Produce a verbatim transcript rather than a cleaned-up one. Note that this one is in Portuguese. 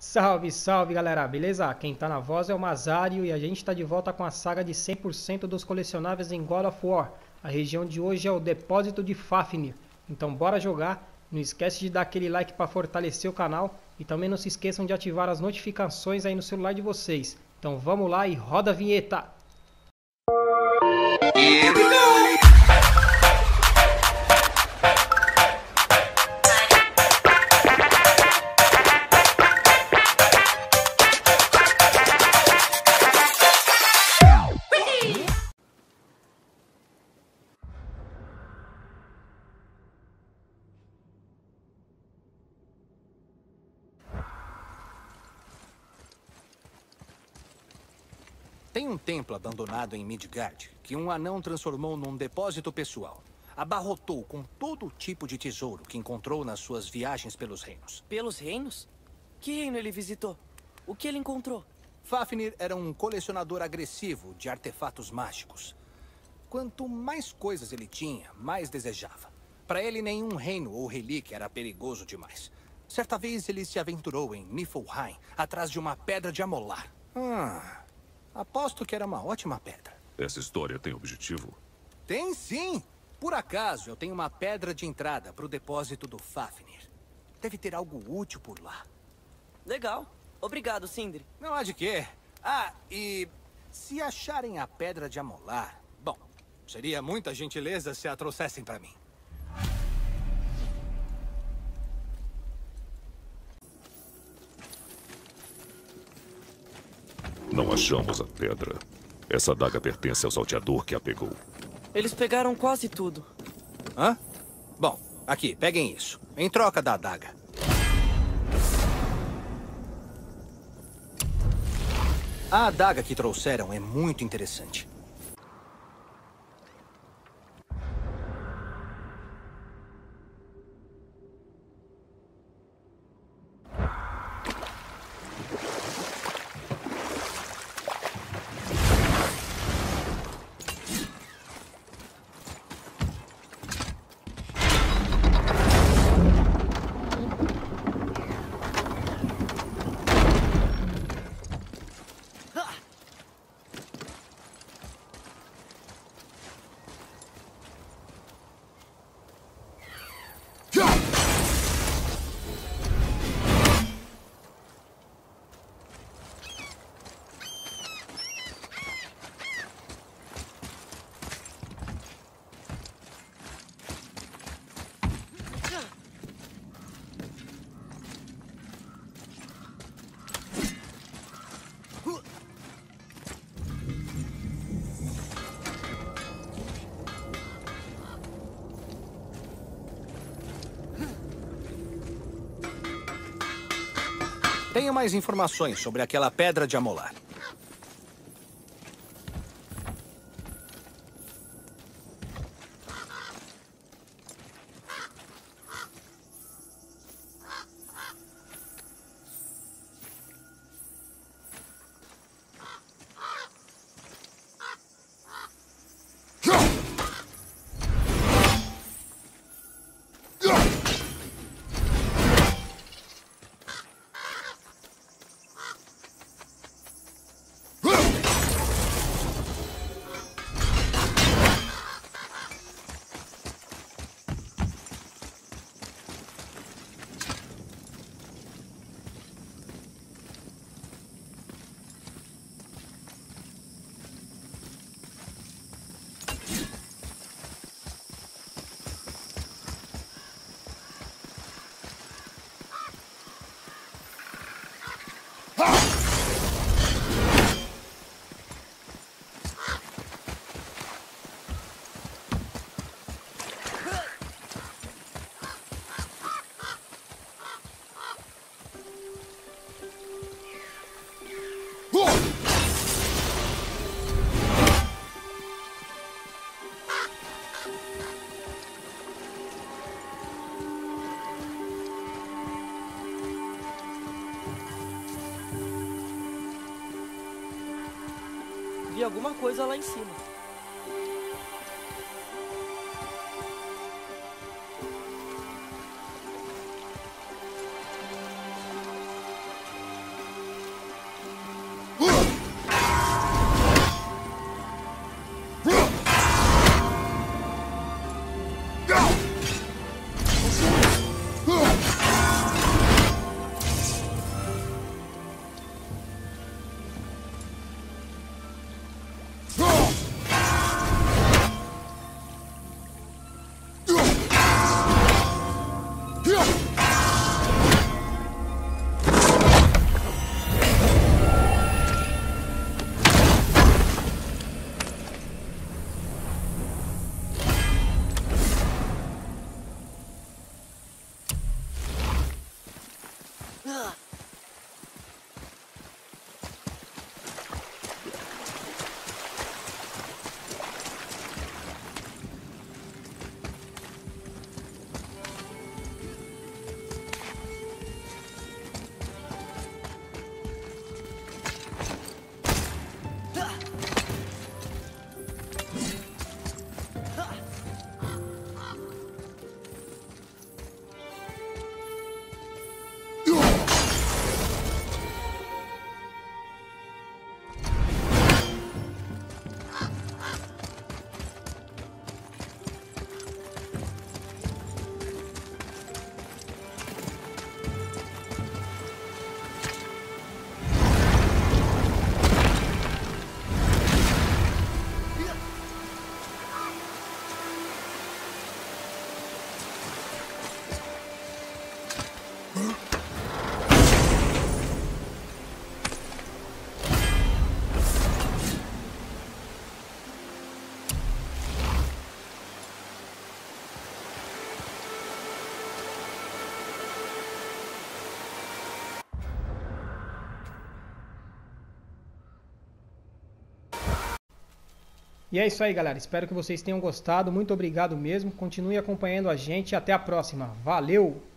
Salve, salve galera, beleza? Quem tá na voz é o Mazário e a gente tá de volta com a saga de cem por cento dos colecionáveis em God of War. A região de hoje é o Depósito de Fafnir. Então bora jogar, não esquece de dar aquele like para fortalecer o canal e também não se esqueçam de ativar as notificações aí no celular de vocês. Então vamos lá e roda a vinheta! Tem um templo abandonado em Midgard que um anão transformou num depósito pessoal. Abarrotou com todo tipo de tesouro que encontrou nas suas viagens pelos reinos. Pelos reinos? Que reino ele visitou? O que ele encontrou? Fafnir era um colecionador agressivo de artefatos mágicos. Quanto mais coisas ele tinha, mais desejava. Para ele, nenhum reino ou relíquia era perigoso demais. Certa vez, ele se aventurou em Niflheim, atrás de uma pedra de amolar. Ah... Aposto que era uma ótima pedra. Essa história tem objetivo? Tem sim! Por acaso, eu tenho uma pedra de entrada para o depósito do Fafnir. Deve ter algo útil por lá. Legal. Obrigado, Sindri. Não há de quê. Ah, e se acharem a pedra de amolar... Bom, seria muita gentileza se a trouxessem para mim. Não achamos a pedra. Essa adaga pertence ao salteador que a pegou. Eles pegaram quase tudo. Hã? Bom, aqui, peguem isso. Em troca da adaga. A adaga que trouxeram é muito interessante. Tenho mais informações sobre aquela pedra de amolar. Vi alguma coisa lá em cima. E é isso aí, galera. Espero que vocês tenham gostado. Muito obrigado mesmo. Continue acompanhando a gente e até a próxima. Valeu!